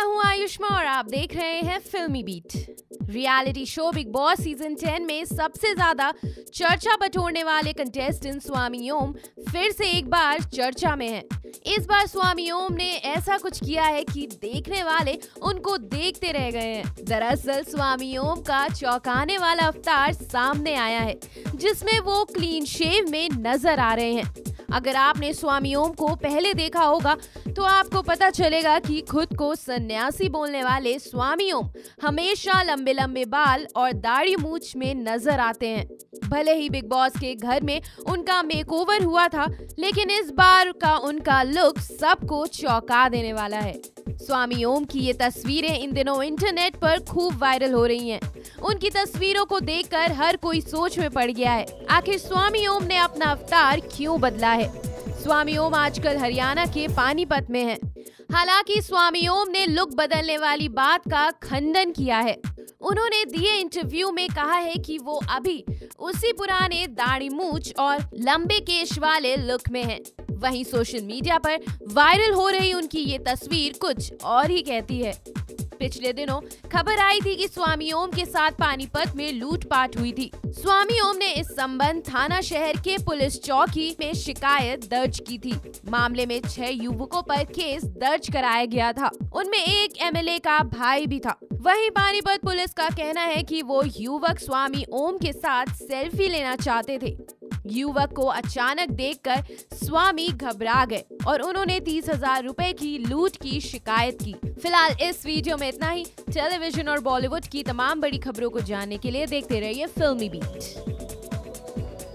मैं हूं आयुष्मा और आप देख रहे हैं Filmibeat. Reality show Bigg Boss season 10 में सबसे ज्यादा चर्चा बटोरने वाले कंटेस्टेंट स्वामी ओम फिर से एक बार चर्चा में हैं। इस बार स्वामी ओम ने ऐसा कुछ किया है कि देखने वाले उनको देखते रह गए हैं। दरअसल स्वामी ओम का चौंकाने वाला अवतार सामने आया है, जिसमें वो क्लीन शेव में नजर आ रहे हैं। अगर आपने स्वामी ओम को पहले देखा होगा तो आपको पता चलेगा कि खुद को सन्यासी बोलने वाले स्वामी ओम हमेशा लंबे लंबे बाल और दाढ़ी मूछ में नजर आते हैं। भले ही बिग बॉस के घर में उनका मेकओवर हुआ था, लेकिन इस बार का उनका लुक सबको चौंका देने वाला है। स्वामी ओम की ये तस्वीरें इन दिनों इंटरनेट पर खूब वायरल हो रही हैं। उनकी तस्वीरों को देखकर हर कोई सोच में पड़ गया है, आखिर स्वामी ओम ने अपना अवतार क्यों बदला है। स्वामी ओम आजकल हरियाणा के पानीपत में हैं। हालांकि स्वामी ओम ने लुक बदलने वाली बात का खंडन किया है। उन्होंने दिए इंटरव्यू में कहा है कि वो अभी उसी पुराने दाढ़ी मूछ और लंबे केश वाले लुक में हैं। वहीं सोशल मीडिया पर वायरल हो रही उनकी ये तस्वीर कुछ और ही कहती है। पिछले दिनों खबर आई थी कि स्वामी ओम के साथ पानीपत में लूटपाट हुई थी। स्वामी ओम ने इस संबंध थाना शहर के पुलिस चौकी में शिकायत दर्ज की थी। मामले में 6 युवकों पर केस दर्ज कराया गया था। उनमें एक एमएलए का भाई भी था। वहीं पानीपत पुलिस का कहना है कि वो युवक स्वामी ओम के साथ सेल्फी लेना चाहते थे। युवक को अचानक देखकर स्वामी घबरा गए और उन्होंने 30,000 रुपए की लूट की शिकायत की। फिलहाल इस वीडियो में इतना ही। टेलीविजन और बॉलीवुड की तमाम बड़ी खबरों को जानने के लिए देखते रहिए फिल्मी बीट।